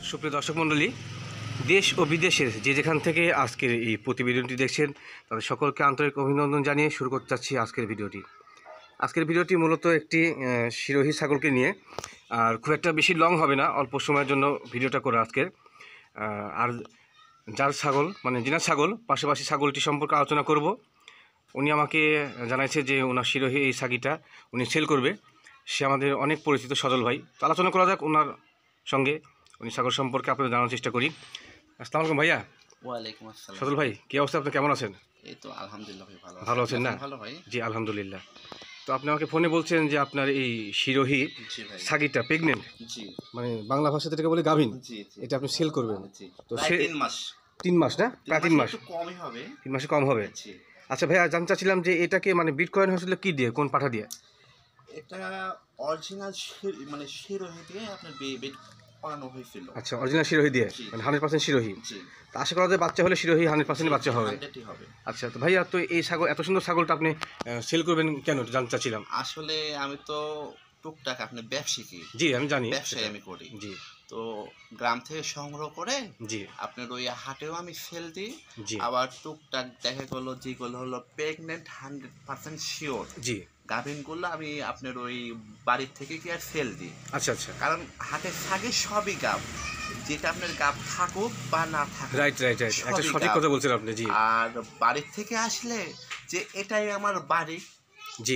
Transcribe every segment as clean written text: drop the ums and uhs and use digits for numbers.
সুপ্রিয় দর্শক মণ্ডলী, দেশ ও বিদেশের যে যেখান থেকে আজকের এই প্রতিবেদনটি দেখছেন তাদের সকলকে আন্তরিক অভিনন্দন জানিয়ে শুরু করতে চাচ্ছি আজকের ভিডিওটি। আজকের ভিডিওটি মূলত একটি শিরোহী ছাগলকে নিয়ে, আর খুব একটা বেশি লং হবে না, অল্প সময়ের জন্য ভিডিওটা করে আজকের। আর যার ছাগল মানে যিনার ছাগল, পাশাপাশি ছাগলটি সম্পর্কে আলোচনা করব। উনি আমাকে জানাইছে যে ওনার শিরোহী এই ছাগিটা উনি সেল করবে। সে আমাদের অনেক পরিচিত সজল ভাই। তো আলোচনা করা যাক ওনার সঙ্গে, উনি ছাগল সম্পর্কে আপনাদের জানার চেষ্টা করি। আসসালামু আলাইকুম ভাইয়া। ওয়ালাইকুম আসসালাম। সজল ভাই, কি অবস্থা, আপনি কেমন আছেন? এই তো আলহামদুলিল্লাহ ভালো। ভালো আছেন না? ভালো ভাই। জি আলহামদুলিল্লাহ। তো আপনি আমাকে ফোনে বলছেন যে আপনার এই শিরোহী ছাগিটা প্রেগনেন্ট, জি মানে বাংলা ভাষাতে এটাকে বলে গাভিন, জি জি, এটা আপনি সেল করবেন। তো সে 3 মাস। 3 মাস না? প্রায় 3 মাস। একটু কমই হবে। 3 মাসে কম হবে। জি। আচ্ছা ভাইয়া, জানতে চাচ্ছিলাম যে এটাকে মানে বিট কয়েন হয়েছিল কি দিয়ে, কোন পাঠা দিয়ে? এটা অরিজিনাল মানে শিরোহী দিয়ে আপনার বেড করানো হয়েছিল। আচ্ছা, অরিজিনাল শিরোহী দিয়ে, মানে 100% শিরোহী। জি। তো আশা করা যায় বাচ্চা হলে শিরোহী 100% বাচ্চা হবে। 100ই হবে। আচ্ছা, তো ভাইয়া তো এই ছাগল, এত সুন্দর ছাগলটা আপনি সেল করবেন কেন জানতে চাচ্ছিলাম। আসলে আমি তো টুকটাক আপনি ব্যবসায়ী। জি আমি জানি, ব্যবসায় আমি করি। জি। তো গ্রাম থেকে সংগ্রহ করে জি আপনার ওই হাটেও আমি সেল দিই। জি আবার টুকটাক দেখা গেলো যেগুলো হলো প্রেগনেন্ট 100% শিওর জি গাভিনগুলো আমি আপনার ওই বাড়ির থেকে কি আর সেল দিই। আচ্ছা আচ্ছা, কারণ হাটের থাকে সবই গাভ, যেটা আপনার গাভ থাকুক বা না থাকুক। রাইট রাইট রাইট, একটা সঠিক কথা বলছেন আপনি। জি। আর বাড়ির থেকে আসলে যে এটাই আমার বাড়ি, জি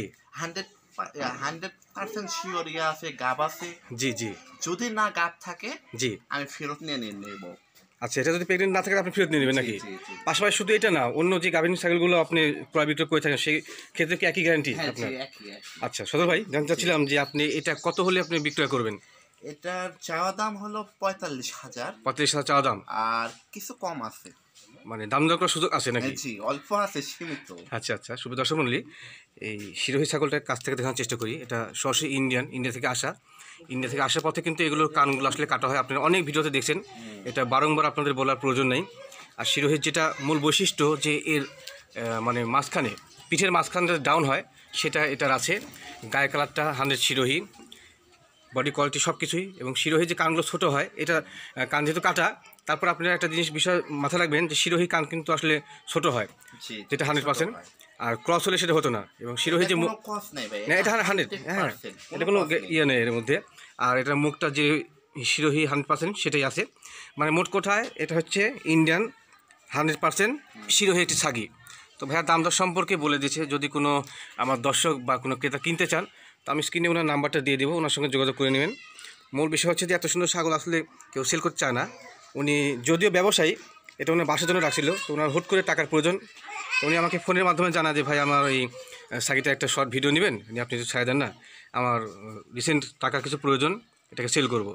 100% শিওর ইয়ে আছে, গাভ আছে। জি জি যদি না গাভ থাকে জি, আমি ফেরত নিয়ে নেব। আচ্ছা, এটা যদি প্রেগনেন্ট না থাকে আপনি ফেরত নিয়ে নেবেন নাকি? জি জি। পাশাপাশি শুধু এটা না, অন্য যে গাভিন ছাগলগুলো আপনি ক্রয় বিক্রয় করে থাকেন সেই ক্ষেত্রে কি একই গ্যারান্টি হ্যাঁ জি, আপনার? একই। আচ্ছা সদর ভাই, জানতে চাচ্ছিলাম যে আপনি এটা কত হলে আপনি বিক্রয় করবেন? এটার চাওয়া দাম হলো 45,000। 45,000 চাওয়া দাম, আর কিছু কম আছে, মানে দাম দর করার সুযোগ আছে নাকি? জি অল্প আছে, সীমিত। আচ্ছা আচ্ছা, সুবিধা দর্শক মণ্ডলী, এই শিরোহী ছাগলটার কাছ থেকে দেখানোর চেষ্টা করি। এটা সরাসরি ইন্ডিয়া থেকে আসা। ইন্ডিয়া থেকে আসার পথে কিন্তু এগুলোর কানগুলো আসলে কাটা হয়, আপনারা অনেক ভিডিওতে দেখছেন। এটা বারংবার আপনাদের বলার প্রয়োজন নেই। আর শিরোহীর যেটা মূল বৈশিষ্ট্য যে এর মানে মাঝখানে, পিঠের মাঝখানটা ডাউন হয়, সেটা এটার আছে। গায়ের কালারটা 100 শিরোহী, বডি কোয়ালিটি সব কিছুই। এবং শিরোহী যে কানগুলো ছোটো হয়, এটা কান যেহেতু কাটা, তারপর আপনারা একটা বিষয় মাথায় রাখবেন যে শিরোহী কান কিন্তু আসলে ছোটো হয়, যেটা 100%। আর ক্রস হলে সেটা হতো না। এবং শিরোহী যে না, এটা 100, হ্যাঁ, এটা কোনো ইয়ে নেই এর মধ্যে। আর এটার মুখটা যে শিরোহী 100% সেটাই আছে। মানে মোট কোঠায় এটা হচ্ছে ইন্ডিয়ান 100% শিরোহী একটি ছাগি। তো ভাইয়া দাম দর সম্পর্কে বলে দিয়েছে। যদি কোনো আমার দর্শক বা কোনো ক্রেতা কিনতে চান, তো আমি স্ক্রিনে ওনার নাম্বারটা দিয়ে দেবো, ওনার সঙ্গে যোগাযোগ করে নেবেন। মূল বিষয় হচ্ছে যে এত সুন্দর ছাগল আসলে কেউ সেল করতে চায় না। উনি যদিও ব্যবসায়ী, এটা ওনার বাসার জন্য রাখছিল, তো ওনার হুট করে টাকার প্রয়োজন। উনি আমাকে ফোনের মাধ্যমে জানা যে ভাই আমার ওই ছাগিটা একটা শর্ট ভিডিও নেবেন, আপনি যদি ছাড়া দেন না, আমার রিসেন্ট টাকার কিছু প্রয়োজন, এটাকে সেল করব।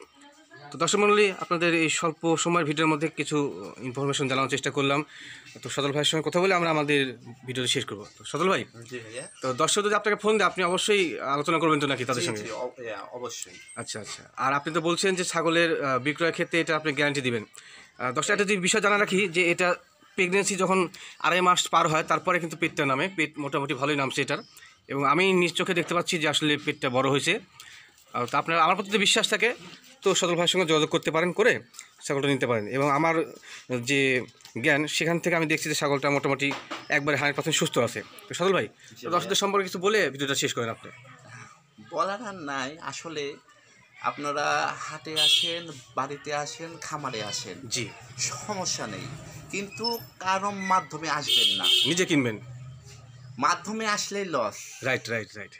তো দর্শক মণ্ডলী, আপনাদের এই স্বল্প সময়ের ভিডিওর মধ্যে কিছু ইনফরমেশন জানানোর চেষ্টা করলাম। তো সদল ভাইয়ের সঙ্গে কথা বলে আমরা আমাদের ভিডিওটি শেষ করবো। তো সদল ভাই, তো দর্শক যদি আপনাকে ফোন দেয়, আপনি অবশ্যই আলোচনা করবেন তো নাকি তাদের সঙ্গে? অবশ্যই। আচ্ছা আচ্ছা, আর আপনি তো বলছেন যে ছাগলের বিক্রয়ের ক্ষেত্রে এটা আপনি গ্যারান্টি দিবেন। দর্শক একটা যে বিষয় জানা রাখি, যে এটা প্রেগনেন্সি যখন 2.5 মাস পার হয়, তারপরে কিন্তু পেটটা নামে। পেট মোটামুটি ভালোই নামছে এটার, এবং আমি নিজ চোখে দেখতে পাচ্ছি যে আসলে পেটটা বড় হয়েছে। তো আপনার আমার প্রতি যদি বিশ্বাস থাকে, তো সদল ভাইয়ের সঙ্গে যোগাযোগ করতে পারেন, করে ছাগলটা নিতে পারেন। এবং আমার যে জ্ঞান, সেখান থেকে আমি দেখছি যে ছাগলটা মোটামুটি একবারে 100% সুস্থ আছে। তো সদল ভাই, দর্শকদের সম্পর্কে কিছু বলে ভিডিওটা শেষ করেন আপনি। বলার আর নাই, আসলে আপনারা হাটে আসেন, বাড়িতে আসেন, খামারে আসেন, জি সমস্যা নেই, কিন্তু কারো মাধ্যমে আসবেন না, নিজে কিনবেন। মাধ্যমে আসলেই লস। Right right right.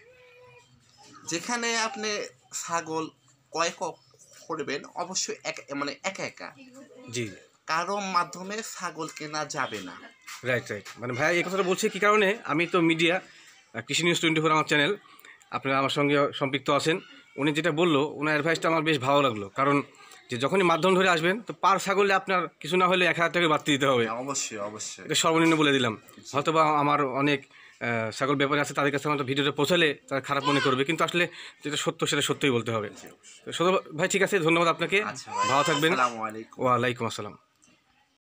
যেখানে আপনি ছাগল ক্রয় করবেন, অবশ্যই একা একা, জি, কারো মাধ্যমে ছাগল কেনা যাবে না। Right right. মানে ভাই এই কথাটা বলছি কী কারণে, আমি তো মিডিয়া, কৃষি নিউজ 24 আমার চ্যানেল, আপনারা আমার সঙ্গে সম্পৃক্ত আছেন। উনি যেটা বললো, ওনার অ্যাডভাইসটা আমার বেশ ভালো লাগলো। কারণ যে যখনই মাধ্যম ধরে আসবেন, তো পার ছাগলে আপনার কিছু না হলে 1,000 টাকা বাড়তি দিতে হবে। অবশ্যই অবশ্যই, এটা সর্বনিম্ন বলে দিলাম। হয়তোবা আমার অনেক ছাগল ব্যাপারে আছে, তাদের কাছে আমার ভিডিওটা পৌঁছালে তারা খারাপ মনে করবে, কিন্তু আসলে যেটা সত্য সেটা সত্যই বলতে হবে। তো ভাই ঠিক আছে, ধন্যবাদ আপনাকে, ভালো থাকবেন। আসসালামু আলাইকুম। ওয়ালাইকুম আসসালাম।